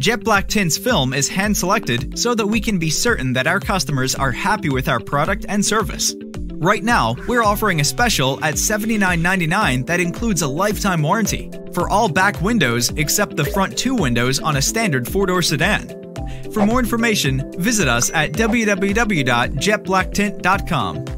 Jet Black Tint's film is hand-selected so that we can be certain that our customers are happy with our product and service. Right now, we're offering a special at $79.99 that includes a lifetime warranty for all back windows except the front 2 windows on a standard 4-door sedan. For more information, visit us at www.jetblacktint.com.